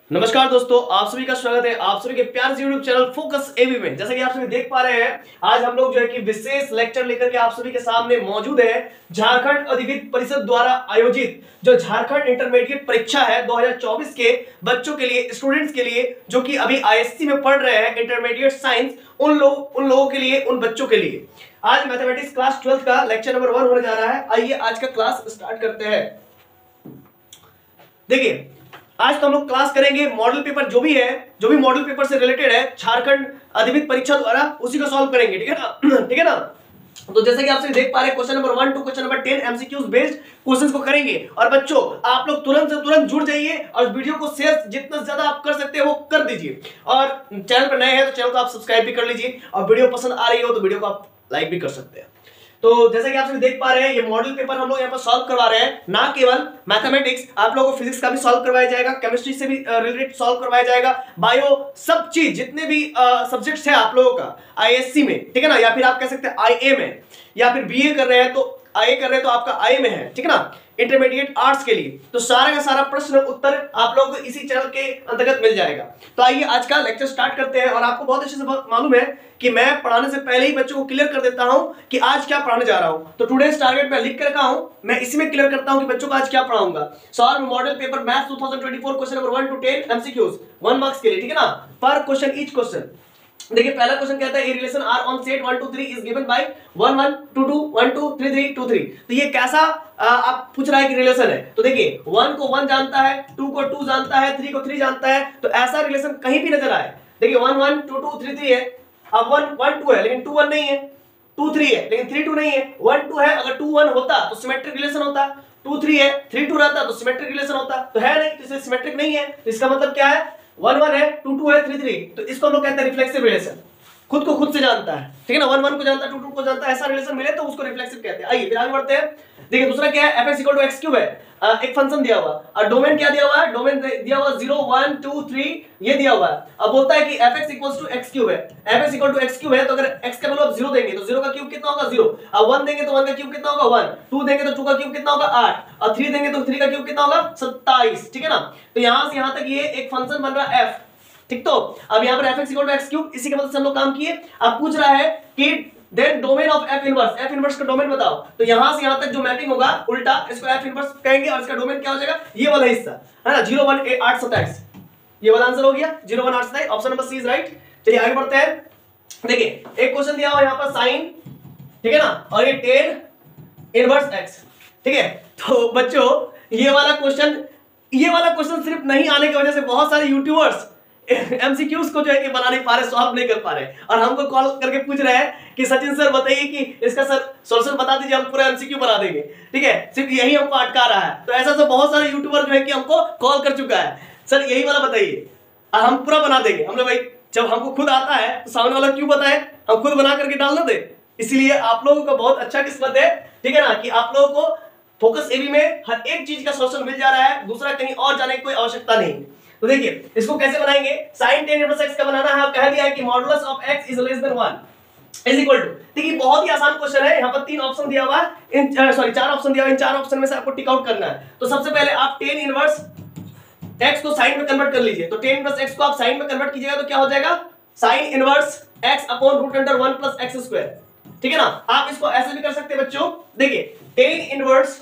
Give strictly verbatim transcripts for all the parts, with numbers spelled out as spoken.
नमस्कार दोस्तों, आप सभी का स्वागत है आप सभी के प्यार से यूट्यूब चैनल फोकस एबी में। जैसा कि आप सभी देख पा रहे हैं, आज हम लोग जो है कि विशेष लेक्चर लेकर के आप सभी के सामने मौजूद है। झारखंड अधिविद्य परिषद द्वारा आयोजित जो झारखंड इंटरमीडिएट परीक्षा है दो हज़ार चौबीस के बच्चों के लिए, स्टूडेंट्स के लिए जो कि अभी आईएससी में पढ़ रहे हैं इंटरमीडिएट साइंस, उन लोग उन लोगों के लिए, उन बच्चों के लिए आज मैथमेटिक्स क्लास ट्वेल्थ का लेक्चर नंबर वन होने जा रहा है। आइए आज का क्लास स्टार्ट करते हैं। देखिए, आज तो हम लोग क्लास करेंगे मॉडल पेपर जो भी है, जो भी मॉडल पेपर से रिलेटेड है झारखंड अधिविद्य परीक्षा द्वारा, उसी को सॉल्व करेंगे। ठीक है ना, ठीक है ना। तो जैसे कि आप सभी देख पा रहे हैं, question number one two question number ten MCQs based questions को करेंगे। और बच्चों, आप लोग तुरंत से तुरंत जुड़ जाइए और वीडियो को शेयर जितना ज्यादा आप कर सकते हैं वो कर दीजिए। और चैनल पर नए हैं तो चैनल को आप सब्सक्राइब भी कर लीजिए, और वीडियो पसंद आ रही हो तो वीडियो को आप लाइक भी कर सकते हैं। तो जैसे कि आप सभी देख पा रहे हैं, ये मॉडल पेपर हम लोग यहाँ पर सॉल्व करवा रहे हैं। ना केवल मैथमेटिक्स, आप लोगों को फिजिक्स का भी सॉल्व करवाया जाएगा, केमिस्ट्री से भी रिलेटेड सॉल्व करवाया जाएगा, बायो, सब चीज जितने भी सब्जेक्ट्स है आप लोगों का आईएससी में, ठीक है ना, या फिर आप कह सकते हैं आईए में, या फिर बीए कर रहे हैं तो आईए कर रहे हैं तो आपका आईए में है, ठीक है ना, इंटरमीडिएट आर्ट्स के लिए। तो सारा का सारा प्रश्न उत्तर आप लोगों को इसी चैनल के अंतर्गत मिल जाएगा। तो आइए आज का लेक्चर स्टार्ट करते हैं। और आपको बहुत अच्छे से मालूम है कि मैं पढ़ाने से पहले ही बच्चों को क्लियर कर देता हूं कि आज क्या पढ़ाने जा रहा हूं। तो टुडेस टारगेट मैं लिख कर रखा हूं, मैं इसी में क्लियर करता हूं कि बच्चों को आज क्या पढ़ाऊंगा। Solve model paper maths two thousand twenty four question number one two ten MCQs, one marks के लिए, ठीक है ना, पर क्वेश्चन ईच क्वेश्चन। देखिए, पहला क्वेश्चन कहता है a relation R on set one two three is given by one one two two one two three three two three. तो ये कैसा आ, आप पूछ रहा है कि रिलेशन है। तो देखिए, वन को वन जानता है, टू को टू जानता है, थ्री को थ्री जानता है, तो ऐसा रिलेशन कहीं भी नजर आए। देखिए, one one two two three three है, अब वन वन टू है लेकिन टू वन नहीं है, टू थ्री है लेकिन थ्री टू नहीं है, वन टू है, अगर टू वन होता तो सिमेट्रिक रिलेशन होता, टू थ्री है, थ्री टू रहता तो सिमेट्रिक रिलेशन होता, तो है नहीं, तो इसे सिमेट्रिक नहीं है। तो इसका मतलब क्या है, वन वन है, टू टू है, थ्री थ्री, तो इसको हम लोग कहते हैं रिफ्लेक्सिव रिलेशन। खुद को खुद से जानता है, ठीक है ना, वन वन को जानता है, टू टू को जानता है, ऐसा रिलेशन मिले तो उसको रिफ्लेक्सिव कहते हैं। आइए फिर आगे बढ़ते हैं। देखिए, दूसरा क्या है, fx equal to x cube है, आ, एक फंक्शन दिया हुआ और डोमेन क्या दिया हुआ है, डोमेन दिया हुआ जीरो वन टू थ्री ये दिया हुआ है। अब बोलता है कि fx equals to x cube है, fx equal to x cube है, तो अगर x का वैल्यू आप जीरो देंगे तो जीरो का क्यूब कितना होगा, जीरो। अब वन देंगे तो वन का क्यूब कितना होगा, वन, टू देंगे तो टू का क्यूब कितना होगा, आठ, और थ्री देंगे तो थ्री का क्यूब कितना होगा, सत्ताईस, ठीक है ना। तो यहां से यहां तक ये एक फंक्शन बन रहा है f, ठीक। तो अब यहां पर fx equal to x cube, इसी के मदद से हम लोग काम किए। अब पूछ रहा है कि then domain of f inverse, f inverse का डोमेन बताओ। तो यहां से यहां तक जो मैपिंग होगा उल्टा, इसको f इनवर्स कहेंगे और इसका डोमेन क्या हो जाएगा, ये वाला हिस्सा है ना, जीरो वन आठ सत्ताईस, ये वाला आंसर हो गया, जीरो वन आठ सत्ताईस, option number C is right. चलिए आगे बढ़ते हैं। देखिए, एक क्वेश्चन दिया हुआ यहां पर साइन, ठीक है ना, और ये टेन इनवर्स x, ठीक है। तो बच्चों, ये वाला क्वेश्चन ये वाला क्वेश्चन सिर्फ नहीं आने की वजह से बहुत सारे यूट्यूबर्स एमसीक्यूज को जो है कि बना नहीं पा रहे, सॉल्व नहीं कर पा रहे, और हमको कॉल करके पूछ रहे हैं कि सचिन सर बताइए कि इसका सर सॉल्यूशन बता दीजिए, हम पूरा एमसीक्यू बना देंगे, ठीक है। सिर्फ यही हमको अटका रहा है। तो ऐसा तो बहुत सारे यूट्यूबर जो है कि हमको कॉल कर चुका है, सर यही वाला बताइए और हम पूरा बना देंगे। हमने भाई, जब हमको खुद आता है तो सामने वाला क्यों बताए, हम खुद बना करके डाल दे। इसीलिए आप लोगों का बहुत अच्छा किस्मत है, ठीक है ना, कि आप लोगों को फोकस एबी में हर एक चीज का सॉल्यूशन मिल जा रहा है, दूसरा कहीं और जाने की कोई आवश्यकता नहीं। तो देखिए, इसको कैसे बनाएंगे, sin tan इनवर्स x का बनाना है। कह दिया है कि modulus of x is less than one is equal to, देखिए बहुत ही आसान क्वेश्चन है। यहाँ पर तीन ऑप्शन दिया हुआ है, इन सॉरी चार ऑप्शन दिया हुआ है, इन चार ऑप्शन में से आपको टिक आउट करना है। तो सबसे पहले आप tan इनवर्स x को sin में कन्वर्ट कर लीजिए। तो tan इनवर्स x को आप sin में कन्वर्ट कीजिएगा तो क्या हो जाएगा, sin inverse x upon root under one plus x square, ठीक है ना। आप इसको ऐसे भी कर सकते हैं बच्चों। देखिए, tan इनवर्स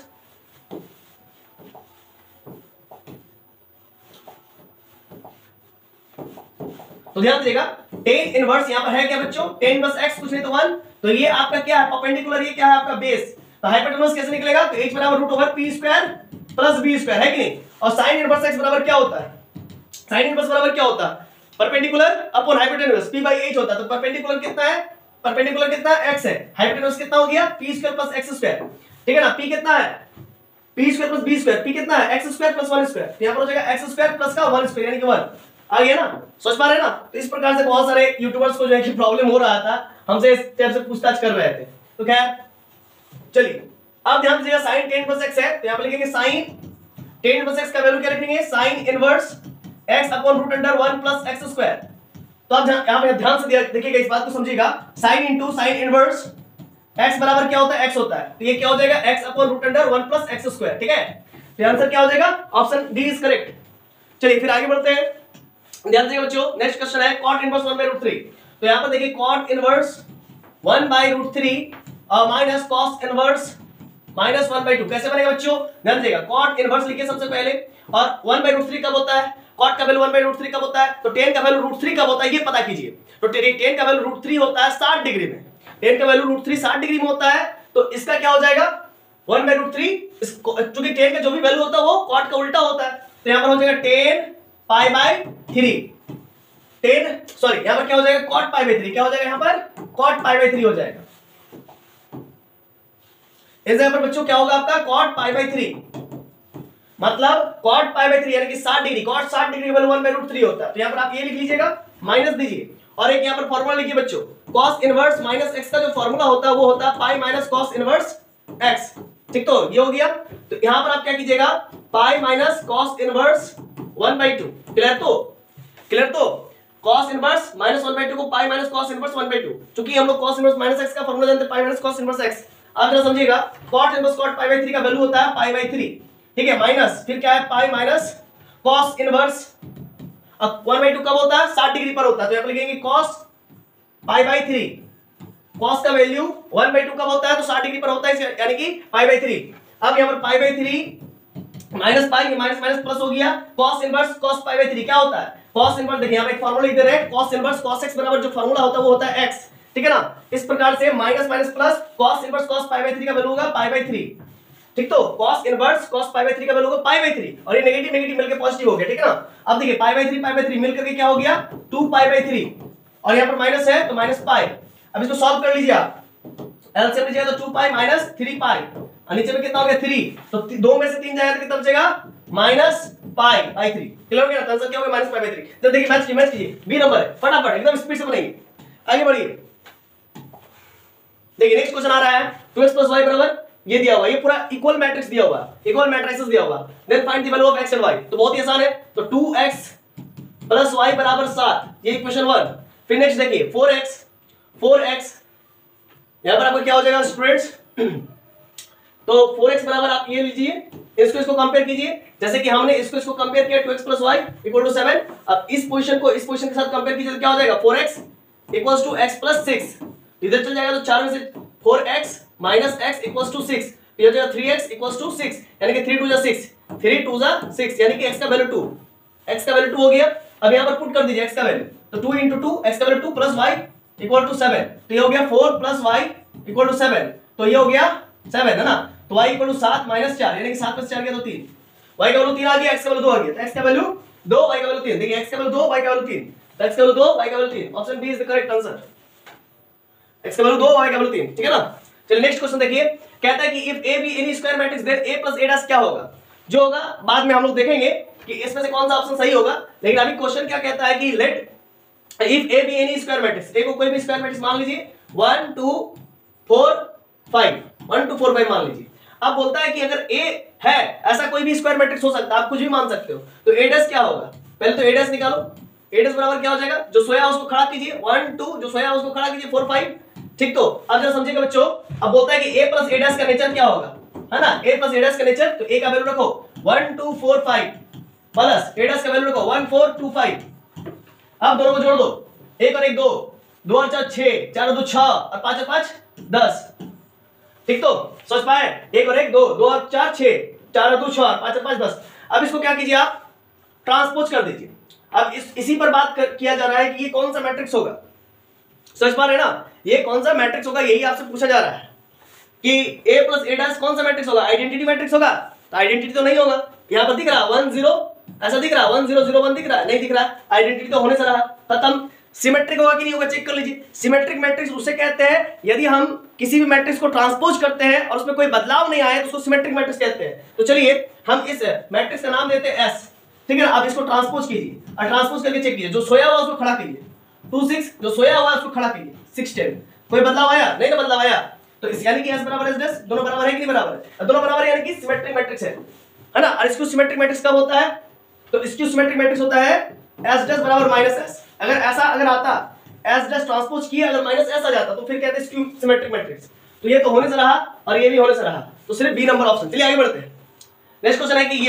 तो ध्यान दीजिएगा, tan इनवर्स यहां पर है क्या बच्चों, tan इनवर्स x कुछ नहीं तो वन, तो ये आपका क्या है, परपेंडिकुलर, ये क्या है आपका बेस। तो हाइपोटेनस कैसे निकलेगा, तो h बराबर root over p square plus b square, है कि नहीं। और sin इनवर्स x बराबर क्या होता है, sin इनवर्स बराबर क्या होता है, perpendicular upon hypotenuse, p by h होता है। तो परपेंडिकुलर कितना है, परपेंडिकुलर कितना है, x है, हाइपोटेनस कितना हो गया, p square plus x square, ठीक है ना। p कितना है, p square plus b square, p कितना है, x square plus one square, तो यहां पर हो जाएगा x स्क्वायर प्लस का वन स्क्वायर यानी कि वन आ गया ना, सोच पा रहे हैं ना। तो इस प्रकार से बहुत सारे यूट्यूबर्स को जो है कि प्रॉब्लम हो रहा था, हमसे इस टाइप से पूछताछ कर रहे थे। तो खैर चलिए, अब ध्यान दीजिएगा, sin tan इनवर्स x है, तो यहां पे लिखेंगे sin tan इनवर्स x का वैल्यू क्या लिखेंगे, sin inverse x upon root under one plus x square. तो अब यहां पे ध्यान से देखिएगा, इस बात को समझिएगा, sin into sin inverse x बराबर क्या होता है, x होता है, तो ये क्या हो जाएगा, x upon root under one plus x square, ठीक है। तो आंसर क्या हो जाएगा, ऑप्शन डी इज करेक्ट। चलिए फिर आगे बढ़ते हैं, ध्यान से बच्चों। नेक्स्ट क्वेश्चन है cot inverse one by root three. तो यहाँ पर देखिए cot inverse one by root three minus cos inverse minus one by two कैसे बनेगा बच्चों, ध्यान देगा। कॉट इनवर्स लिखिए सबसे पहले, और वन बाई रूट थ्री कब होता है, कॉट का value one by root three कब होता है, तो टेन का वैल्यू रूट थ्री कब होता है ये पता कीजिए। तो टेन का वैल्यू रूट थ्री होता है साठ डिग्री में, टेन का वैल्यू रूट थ्री साठ डिग्री में होता है, तो इसका क्या हो जाएगा वन बाई रूट थ्री, चूंकि टेन का जो भी वैल्यू होता है वो कॉट का उल्टा होता है, तो यहां पर हो जाएगा tan pi by three, tan sorry यहां पर क्या हो जाएगा कॉट पाई बाई थ्री, क्या हो जाएगा यहां पर कॉट पाई बाई थ्री हो जाएगा। इस जगह पर बच्चों क्या होगा आपका कॉट पाई बाई थ्री, मतलब कॉट पाई बाई थ्री यानी कि साठ डिग्री, कॉट साठ degree value one by root three होता है, तो यहां पर आप ये लिख लीजिएगा माइनस दीजिए, और एक यहां पर फॉर्मूला लिखिए बच्चों, cos इनवर्स माइनस x का जो फॉर्मूला होता है वो होता है pi minus cos inverse x, ठीक तो ये हो गया। तो यहां पर आप क्या कीजिएगा pi minus cos inverse one by two, clear तो क्लियर तो cos inverse minus one by two को pi minus cos inverse one by two, क्योंकि हम लोग cos इनवर्स माइनस x का फॉर्मूला जानते हैं pi minus cos inverse x। आप जरा समझिएगा cot inverse cot pi by three का वैल्यू होता है पाई बाई थ्री, ठीक है, माइनस फिर क्या है पाई माइनस cos इनवर्स, अब वन बाई टू कब होता है साठ डिग्री पर होता है, तो यहां पर लिखेंगे cos pi by three, cos का वैल्यू वन बाई टू कब होता है तो साठ डिग्री पर होता है यानी कि पाई बाई थ्री। अब यहां पर pi by three minus pi minus minus plus हो गया, cos inverse cos pi by three क्या होता है cos इनवर्स, देखिए यहां पर एक फार्मूला लिख दे रहे हैं cos इनवर्स cos x बराबर जो फार्मूला होता है वो होता है x, ठीक है ना। इस प्रकार से minus minus plus cos inverse cos pi by three का वैल्यू होगा पाई बाई थ्री, ठीक तो cos inverse cos pi by three का वैल्यू होगा पाई बाई थ्री, और ये नेगेटिव नेगेटिव मिलकर पॉजिटिव हो गया, ठीक है ना। अब देखिए pi by three pi by three मिलकर के क्या हो गया टू पाई बाई थ्री, और यहाँ पर माइनस है तो माइनस पाई। अब इसको सॉल्व कर लीजिए आप, एलसीएम लीजिएगा तो two pi minus three pi, और नीचे में कितना हो गया थ्री, तो दो में से तीन जाएगा तो कितना बचेगा minus pi by three, clear हो गया ना, आंसर क्या होगा माइनस पाई बाई थ्री। तो देखिए मैच कीजिए मैच कीजिए, बी नंबर है, फटाफट एकदम स्पीड से बनाइए, आगे बढ़िए। देखिए नेक्स्ट क्वेश्चन आ रहा है टू एक्स प्लस वाई बराबर ये दिया हुआ, ये पूरा इक्वल मैट्रिक्स दिया हुआ, इक्वल मैट्रिक्स दिया हुआ, then find the value of x and y, तो बहुत ही आसान है, तो टू एक्स प्लस y बराबर सात, ये इक्वेशन वन। फिर नेक्स्ट देखिए फोर एक्स, फोर एक्स यहां पर आपको क्या हो जाएगा स्टूडेंट्स, तो फोर एक्स बराबर आप ये लीजिए, इसको इसको कंपेयर कीजिए, जैसे कि हमने इसको इसको कंपेयर किया two x plus y equal to seven, अब इस पोजीशन को इस पोजीशन के साथ कंपेयर कीजिए तो क्या हो जाएगा four x equals to x plus six, इधर चल जाएगा तो चार में से four x minus x equals to six, ये हो जाएगा three x equals to six, यानी कि थ्री टू जा सिक्स, थ्री टू जा सिक्स, यानी कि x का वैल्यू टू, x का वैल्यू टू हो गया। अब यहां पर पुट कर दीजिए x का वैल्यू, तो टू into टू x का value two plus y equal to seven, तो ये हो गया four plus y equal to seven, तो ये हो गया सेवन है ना, तो y इक्वल टू सात माइनस चार, यानी कि सात प्लस चार गया तो तीन, y का वैल्यू तीन आ गया, x का वैल्यू दो आ गया, तो x का वैल्यू दो y का वैल्यू तीन, देखिए x का वैल्यू दो y का वैल्यू तीन, तो x का वैल्यू दो y का वैल्यू तीन, option B is the correct answer, x का वैल्यू दो y का वैल्यू तीन, ठीक है ना। चलिए नेक्स्ट क्वेश्चन देखिए, कहता है कि if a be any square matrix then a plus a dash क्या होगा, जो होगा बाद में हम लोग देखेंगे कि इसमें से कौन सा ऑप्शन सही होगा, लेकिन अभी क्वेश्चन क्या कहता है कि let if a be any square matrix, a को कोई भी स्क्वायर मैट्रिक्स मान लीजिए one two four five, one two four five मान लीजिए। अब बोलता है कि अगर a है ऐसा कोई भी स्क्वायर मैट्रिक्स हो सकता है, आप कुछ भी मान सकते हो, तो a डैश क्या होगा, पहले तो a डैश निकालो, a डैश बराबर क्या हो जाएगा, जो सोया उसको खड़ा कीजिए वन टू, जो सोया उसको खड़ा कीजिए फोर फाइव, ठीक तो अब जरा समझिएगा बच्चों। अब बोलता है कि a प्लस a डैश का नेचर क्या होगा, है ना, a प्लस a डैश का नेचर, तो a का वैल्यू रखो one two four five plus a dash का वैल्यू रखो वन फोर टू फाइव, अब दोनों को जोड़ दो, एक और एक दो, दो और चार छह, चार और दो छह, और पांच और पांच दस, ठीक तो सोच पाए, एक और एक दो, दो और चार छह, चार और दो छह, पांच और पांच दस। अब इसको क्या कीजिए आप ट्रांसपोज कर दीजिए। अब इस इसी पर बात कर, किया जा रहा है कि ये कौन सा मैट्रिक्स होगा, समझ पा रहे हैं ना, ये कौन सा मैट्रिक्स होगा, यही आपसे पूछा जा रहा है कि a प्लस a डैश कौन सा मैट्रिक्स होगा, आइडेंटिटी मैट्रिक्स होगा, तो आइडेंटिटी तो नहीं होगा, यहाँ पर दिख रहा वन जीरो, ऐसा दिख रहा वन जीरो जीरो वन दिख रहा है, नहीं दिख रहा, आइडेंटिटी तो होने से रहा खत्म। सिमेट्रिक होगा कि नहीं होगा चेक कर लीजिए, सिमेट्रिक मैट्रिक्स उसे कहते हैं यदि हम किसी भी मैट्रिक्स को ट्रांसपोज करते हैं और उसमें कोई बदलाव नहीं आया तो उसको सिमेट्रिक मैट्रिक्स कहते हैं। तो चलिए हम इस मैट्रिक्स का नाम देते हैं एस, ठीक है ना। अब इसको ट्रांसपोज कीजिए और ट्रांसपोज करके चेक कीजिए, जो सोया हुआ उसको खड़ा कीजिए, टू सिक्स जो सोया हुआ उसको खड़ा कीजिए, सिक्स टेन, कोई बदलाव आया नहीं, ना बदलाव आया, तो इस यानी कि एस बराबर एस डैश, दोनों बराबर है कि नहीं बराबर है, दोनों बराबर है, यानी कि सिमेट्रिक मैट्रिक्स है, है ना। और इसको सिमेट्रिक मैट्रिक्स कब होता है, तो इसकी सिमेट्रिक मैट्रिक्स होता है एस डैश बराबर माइनस एस, अगर ऐसा अगर आता एस डैश ट्रांसपोज किया अगर माइनस एस आ जाता तो फिर कहते हैं इसकी सिमेट्रिक मैट्रिक्स, तो ये तो होने से रहा और ये भी होने से रहा, तो सिर्फ बी नंबर ऑप्शन। चलिए आगे बढ़ते हैं, नेक्स्ट क्वेश्चन है कि ये वाला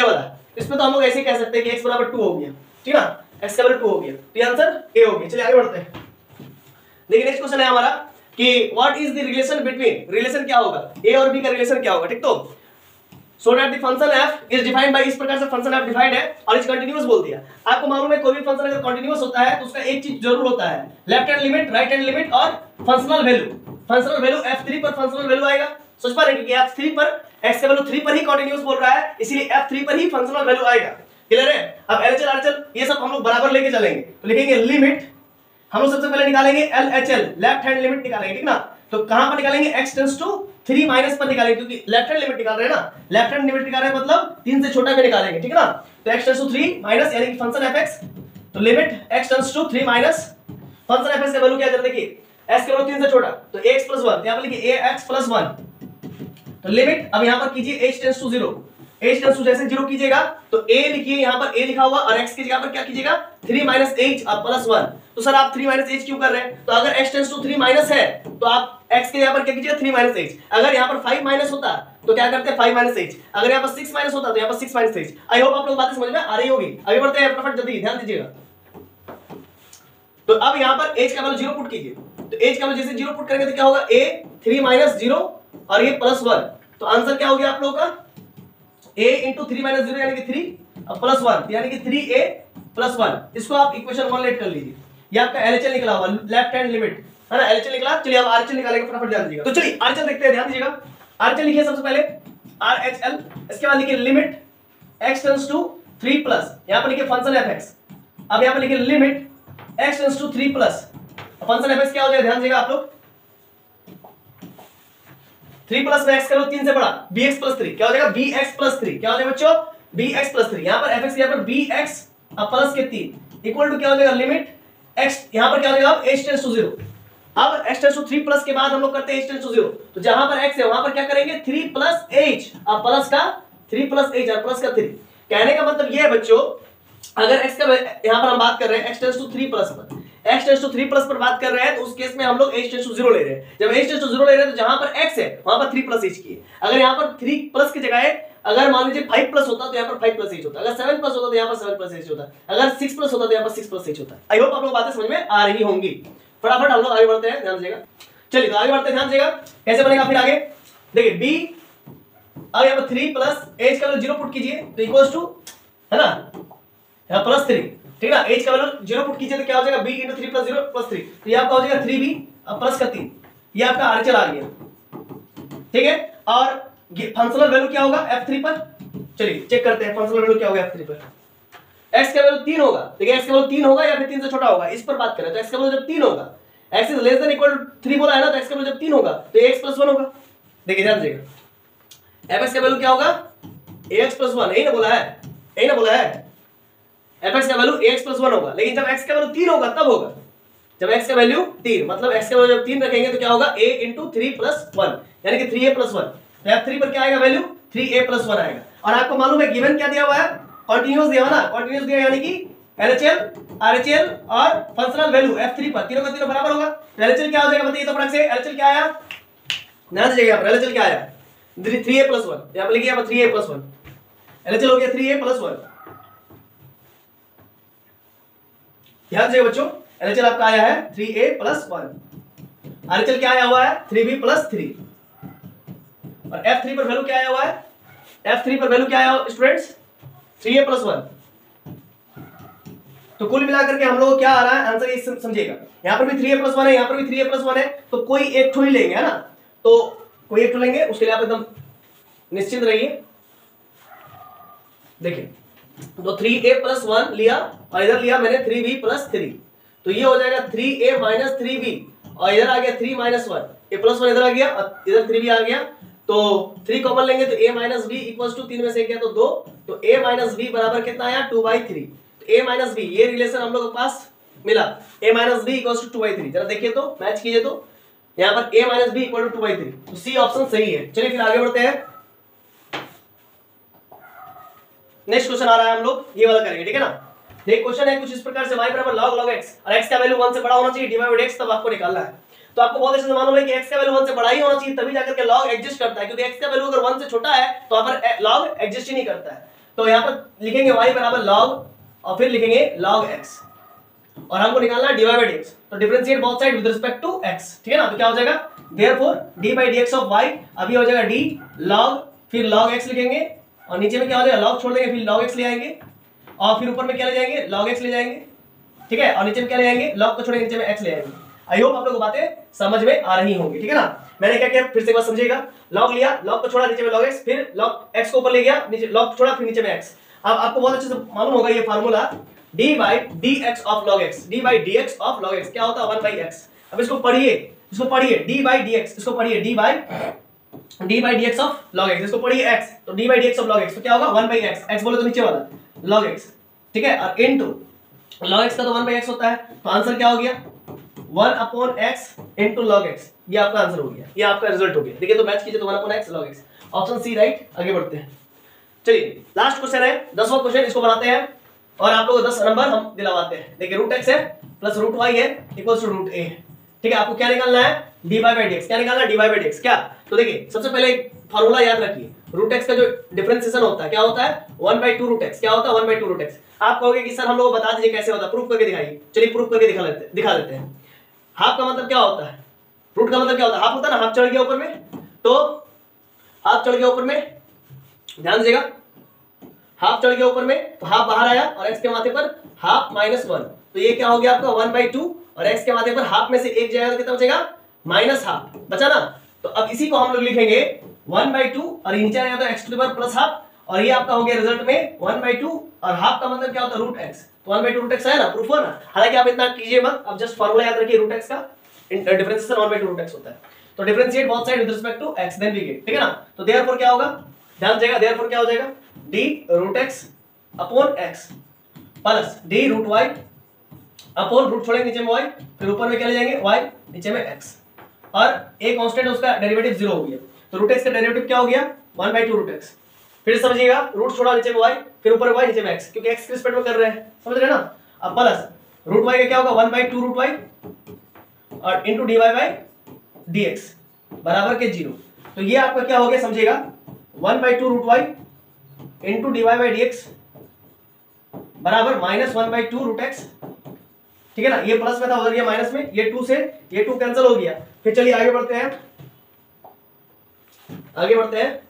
इसमें तो हम लोग ऐसे कह सकते हैं कि x बराबर टू हो गया, ठीक है ना, x का वैल्यू टू हो गया, तो ये आंसर ए हो गया। चलिए आगे बढ़ते हैं। देखिए नेक्स्ट क्वेश्चन है हमारा कि what is the relation between, relation क्या होगा, a और b का रिलेशन क्या होगा, ठीक। तो so that the function f is defined by, इस प्रकार से फंक्शन f डिफाइंड है और इज कंटीन्यूअस बोल दिया। आपको मालूम है कोई भी फंक्शन अगर कंटीन्यूअस होता है तो उसका एक चीज जरूर होता है, left hand limit, right hand limit और functional value. Functional value f three पर फंक्शनल वैल्यू आएगा, सोच पा रहे हैं कि एफ थ्री पर x का वैल्यू थ्री पर ही कंटीन्यूअस बोल रहा है, इसीलिए एफ थ्री पर ही फंक्शनल वैल्यू आएगा। क्लियर है। अब एलएचएल आरएचएल ये सब हम लोग बराबर लेके चलेंगे, तो लिखेंगे लिमिट, हम लोग सबसे पहले निकालेंगे एलएचएल, लेफ्ट हैंड लिमिट निकालेंगे, ठीक ना। तो कहां पर निकालेंगे, x tends to three minus पर निकालेंगे, क्योंकि लेफ्ट हैंड लिमिट निकाल रहे हैं ना, लेफ्ट हैंड लिमिट निकाल रहे हैं मतलब तीन से छोटा में निकालेंगे, ठीक है ना। तो x tends to three minus यानी कि फंक्शन fx, तो limit x tends to three minus function fx का वैल्यू क्या है, देखिए s का वैल्यू तीन से छोटा तो ax प्लस वन, यहां पर लिखिए ax प्लस वन, तो लिमिट अब यहां पर कीजिए h tends to zero, h tends to जैसे जीरो कीजिएगा तो a लिखिए, यहां पर a लिखा हुआ और x की जगह पर क्या कीजिएगा थ्री माइनस h और प्लस वन। तो सर आप थ्री माइनस h क्यों कर रहे हैं, तो अगर x tends to three minus है तो आप x के यहां पर क्या कीजिएगा थ्री माइनस h, अगर यहां पर फाइव माइनस होता तो क्या करते हैं फाइव माइनस h, अगर यहां पर सिक्स माइनस होता तो यहां पर six minus h। I hope आप लोग बातें समझ में आ रही होगी। आगे बढ़ते हैं फटाफट जल्दी ध्यान दीजिएगा। तो अब यहां पर h का वैल्यू जीरो पुट कीजिए, तो h का वैल्यू जैसे जीरो पुट करेंगे तो क्या होगा a थ्री माइनस जीरो और ये प्लस वन, तो आंसर क्या हो गया आप लोगों का a into three minus zero यानी कि थ्री और प्लस वन यानी कि थ्री ए प्लस वन। इसको आप इक्वेशन वन लेट कर लीजिए, ये आपका एलएचएल निकला हुआ, लेफ्ट हैंड लिमिट है ना, एलएचएल निकला। चलिए अब आरएचएल निकालेंगे, फटाफट ध्यान दीजिएगा। तो चलिए आरएचएल देखते हैं, ध्यान दीजिएगा। आरएचएल लिखिए सबसे पहले आरएचएल, इसके बाद लिखिए limit x tends to three plus, यहां पर लिखिए फंक्शन fx, अब यहां पर लिखिए limit x tends to three plus, function fx क्या हो जाएगा ध्यान दीजिएगा आप लोग, थ्री प्लस में x करो तीन से बड़ा bx प्लस थ्री, क्या हो जाएगा bx प्लस थ्री, क्या हो जाएगा बच्चों bx प्लस थ्री, यहां पर fx यहां पर bx अब प्लस के तीन इक्वल टू क्या हो जाएगा लिमिट x, यहां पर क्या हो जाएगा h टेंड्स टू जीरो। अब x tends to three plus के बाद हम लोग करते हैं h टेंड्स टू जीरो, तो जहां पर x है वहां पर क्या करेंगे थ्री प्लस h, अब प्लस का थ्री प्लस h और प्लस का थ्री। कहने का मतलब ये है बच्चों, अगर x का यहां पर हम बात कर रहे हैं x tends to three plus पर, x tends to three plus पर बात कर रहे हैं तो उस केस में हम लोग h टेंड्स टू जीरो ले रहे हैं। जब h टेंड्स टू जीरो ले रहे हैं तो जहां पर x है वहां पर थ्री प्लस h की है, अगर यहां पर थ्री प्लस की जगह अगर मान लीजिए फाइव प्लस होता तो यहाँ पर फाइव प्लस h होता, अगर सेवन प्लस होता तो यहाँ पर सेवन प्लस h होता, अगर सिक्स प्लस होता तो यहाँ पर सिक्स प्लस h होता। आई होप आप लोग बातें समझ में आ रही होंगी। फटाफट हम लोग आगे बढ़ते हैं, ध्यान दीजिएगा। चलिए तो आगे बढ़ते हैं, ध्यान दीजिएगा कैसे बनेगा फिर आगे। देखिए b, अब यहाँ पर थ्री प्लस h का वैल्यू जीरो पुट कीजिए तो इक्वल्स टू है ना यहाँ प्लस थ्री, ठीक है ना, h का वैल्यू जीरो पुट कीजिए तो क्या हो जाएगा b into three plus zero plus three, तो ये आपका हो जाएगा थ्री बी अब प्लस का तीन, ये आपका आरएचएल आ गया, ठीक है। और फंक्शनल वैल्यू क्या होगा एफ थ्री पर, चलिए चेक करते हैं फंक्शनल वैल्यू क्या होगा एफ थ्री पर। x का वैल्यू तीन होगा, देखिए x का वैल्यू तीन होगा या फिर तीन से छोटा होगा, इस पर बात करें तो x का वैल्यू जब तीन होगा, x is less than equal to three बोला है ना, तो x का वैल्यू जब तीन होगा तो ax प्लस वन होगा। देखिए ध्यान दीजिएगा fx का वैल्यू क्या होगा ax प्लस वन, यही ना बोला है, यही ना बोला है, fx का वैल्यू ax प्लस वन होगा। लेकिन जब x का वैल्यू तीन होगा तब होगा, जब x का वैल्यू तीन, मतलब x का वैल्यू जब तीन रखेंगे तो क्या होगा a into three plus one यानी कि थ्री ए प्लस वन, तो एफ थ्री पर क्या आएगा value three a plus one आएगा। और आपको मालूम है गिवन क्या दिया हुआ है, कंटीन्यूअस दिया हुआ ना, कंटीन्यूअस दिया यानी कि एलएचएल आरएचएल और फंक्शनल वैल्यू एफ थ्री पर तीनों का तीनों बराबर होगा। तो एलएचएल क्या हो जाएगा बताइए तो फटाक से, एलएचएल क्या आया ध्यान दीजिएगा यहाँ पर, एलएचएल क्या आया थ्री ए प्लस वन, यहाँ पर लिखिए यहाँ पर three a plus one, LHL हो गया थ्री ए प्लस वन। ध्यान दीजिए बच्चों एलएचएल आपका आया है three a plus one, RHL क्या आया हुआ है थ्री बी प्लस थ्री, और एफ थ्री पर वैल्यू क्या आया हुआ है, एफ थ्री पर वैल्यू क्या आया students three a plus one. तो कुल मिलाकर के हम लोग क्या आ रहा है आंसर ये समझिएगा, यहाँ पर भी थ्री ए प्लस वन है, यहाँ पर भी थ्री ए प्लस वन है, तो कोई एक ठो ही लेंगे है ना, तो कोई एक ठो लेंगे, उसके लिए आप एकदम निश्चिंत रहिए। देखिए तो थ्री ए प्लस वन लिया और इधर लिया मैंने थ्री बी प्लस थ्री, तो ये हो जाएगा three a minus three b और इधर आ गया three minus one, a plus one इधर आ गया और इधर थ्री बी आ गया, तो थ्री कॉमन लेंगे तो a minus b equals to तीन में से गया तो दो, तो a माइनस बी बराबर कितना आया टू बाई थ्री, तो a माइनस बी ये रिलेशन हम लोग के पास मिला, a minus b equals to two by three. जरा देखिए तो मैच कीजिए तो यहाँ पर a minus b equal to two by three, तो सी ऑप्शन सही है। चलिए फिर आगे बढ़ते हैं, नेक्स्ट क्वेश्चन आ रहा है हम लोग ये वाला करेंगे, ठीक है ना। देख क्वेश्चन है कुछ इस प्रकार से y बराबर log log x और x का वैल्यू वन से बड़ा होना चाहिए डिवाइड बाय x, तब आपको निकालना है। तो आपको बहुत अच्छे से मालूम है कि x का वैल्यू वन से बड़ा ही होना चाहिए तभी जाकर के log एग्जिस्ट करता है, क्योंकि x का वैल्यू अगर वन से छोटा है तो वहां पर log एग्जिस्ट ही नहीं करता है। तो यहाँ पर लिखेंगे y बराबर log और फिर लिखेंगे log x और हमको निकालना है dy by dx। तो differentiate both side with respect to x, ठीक है ना। तो क्या हो जाएगा therefore d by dx of y अभी हो जाएगा d log फिर log x लिखेंगे और नीचे में क्या हो जाएगा log छोड़ देंगे फिर log x ले आएंगे और फिर ऊपर में क्या ले जाएंगे log x ले जाएंगे, ठीक है। और नीचे में क्या ले जाएंगे log को छोड़ेंगे नीचे में x ले आएंगे। आई होप आप लोगों को बातें समझ में आ रही होंगी, ठीक है ना। मैंने क्या किया फिर से एक बार समझिएगा, log लिया log को छोड़ा नीचे में log x फिर log x को ऊपर ले गया नीचे log छोड़ा फिर नीचे में x। अब आपको बहुत अच्छे से मालूम होगा ये formula d by dx of log x, d by dx of log x क्या होता है वन by x। अब इसको पढ़िए इसको पढ़िए d by dx, इसको पढ़िए d by d by dx of log x, इसको पढ़िए x तो d by dx of log x तो क्या होगा वन by x, x बोले तो नीचे वाला log x, ठीक है। और इनटू log x का तो वन by x होता है तो आंसर क्या हो गया one upon x into log x, ये आपका आंसर हो गया, ये आपका रिजल्ट हो गया। देखिए तो मैच कीजिए तो one upon x log x, option C right. आगे बढ़ते हैं, चलिए लास्ट क्वेश्चन है दसवां क्वेश्चन, इसको बनाते हैं और आप लोगों को दस नंबर हम दिलवाते हैं। देखिए रूट एक्स है प्लस रूट वाई है इक्वल्स टू रूट ए, ठीक है। आपको क्या निकालना है d y by d x, क्या निकालना है d y by d x. क्या तो देखिए सबसे पहले एक फार्मूला याद रखिए, रूट एक्स का जो डिफरेंशिएशन होता है क्या होता है one by two root x, क्या होता है one by two root x. आप कहोगे कि सर हम लोग को बता दीजिए कैसे होता है, प्रूफ करके दिखाइए। चलिए प्रूफ करके दिखा लेते दिखा देते हैं। हाफ का मतलब क्या होता है, रूट का मतलब क्या होता है, हाफ होता है ना, हाफ चढ़ गया ऊपर में तो हाफ चढ़ गया ऊपर में, ध्यान दीजिएगा हाफ चढ़ गया ऊपर में तो हाफ बाहर आया और x के माथे पर हाफ माइनस वन, तो ये क्या हो गया आपका वन बाई टू और x के माथे पर हाफ में से एक जाएगा तो कितना बचेगा माइनस हाफ, बचा ना। तो अब इसी को हम लोग लिखेंगे वन बाई टू और नीचे आएगा तो x to the power plus half और ये आपका हो गया रिजल्ट में वन बाई टू और हाफ का मतलब क्या होता है रूट एक्स, तो one by two root x है ना, प्रूफ हुआ ना। हालांकि आप इतना कीजिए मत, अब जस्ट फार्मूला याद रखिए रूट एक्स का differentiation one by two root x होता है। तो differentiate both side with respect to x then we get, ठीक है ना। तो देयरफॉर क्या होगा, ध्यान दीजिएगा, देयरफॉर क्या हो जाएगा d root x upon x plus d root y upon root छोड़ेंगे नीचे में y फिर ऊपर में क्या ले जाएंगे y नीचे में x और एक कांस्टेंट है उसका डेरिवेटिव जीरो हो गया तो रूट x का डेरिवेटिव क्या हो गया one by two root x. फिर समझिएगा रूट छोड़ा नीचे में y फिर ऊपर y नीचे में x क्योंकि x के रिस्पेक्ट में कर रहे हैं, समझ रहे हैं ना। अब प्लस रूट y का क्या होगा one by two root y और इनटू dy बाई dx बराबर के जीरो। तो ये आपका क्या हो गया समझिएगा one by two root y into d y by d x बराबर minus one by two root x, ठीक है ना। ये प्लस में था उधर गया माइनस में, ये टू से ये टू कैंसिल हो गया। फिर चलिए आगे बढ़ते हैं आगे बढ़ते हैं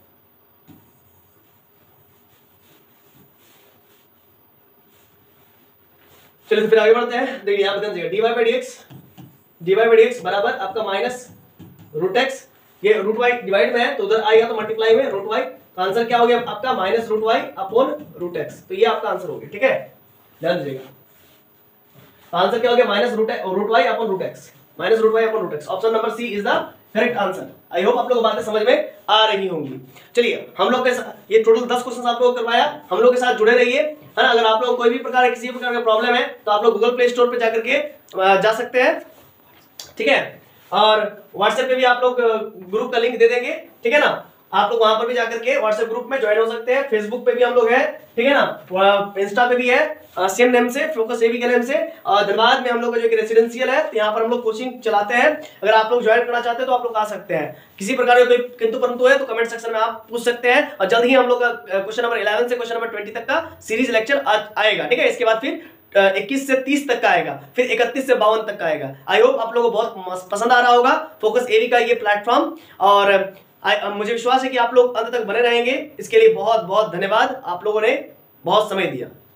चलिए फिर आगे बढ़ते हैं। देखिए यहां पर d y by d x d y by d x बराबर आपका माइनस रूट एक्स, ये रूट वाई डिवाइड में है तो उधर आएगा तो मल्टीप्लाई में रूट वाई, तो आंसर क्या हो गया आपका minus root y upon root x. तो ये आपका आंसर हो गया, ठीक है, ध्यान दीजिएगा। आंसर क्या हो गया minus root root y upon root x, minus root y upon root x. Option number C is the correct answer. I hope आप लोगों को बातें समझ में आ रही होंगी। चलिए हम लोग के साथ ये टोटल दस क्वेश्चन आप लोगों को करवाया, हम लोग के साथ जुड़े रहिए, है ना। अगर आप लोग कोई भी प्रकार किसी प्रकार का प्रॉब्लम है तो आप लोग गूगल प्ले स्टोर पे जाकर के जा सकते हैं, ठीक है। और व्हाट्सएप पे भी आप लोग ग्रुप का लिंक दे देंगे, ठीक है ना। आप लोग वहां पर भी जाकर के व्हाट्सएप ग्रुप में ज्वाइन हो सकते हैं। फेसबुक पे भी हम लोग हैं, ठीक है ना। इंस्टा पे भी है सेम नेम से, फोकस एबी के नेम से। और धनबाद में हम लोग का जो कि रेसिडेंशियल है, यहाँ पर हम लोग कोचिंग चलाते हैं। अगर आप लोग ज्वाइन करना चाहते हैं तो आप लोग आ सकते हैं। किसी प्रकार का कोई किंतु परंतु है तो कमेंट सेक्शन में आप पूछ सकते हैं। और जल्द ही हम लोग का क्वेश्चन नंबर इलेवन से क्वेश्चन नंबर ट्वेंटी तक का सीरीज लेक्चर आएगा, ठीक है। इसके बाद फिर इक्कीस से तीस तक का आएगा, फिर इकतीस से बावन तक का आएगा। आई होप आप लोगों को बहुत पसंद आ रहा होगा फोकस एबी का ये प्लेटफॉर्म, और आ, मुझे विश्वास है कि आप लोग अंत तक बने रहेंगे। इसके लिए बहुत बहुत धन्यवाद, आप लोगों ने बहुत समय दिया।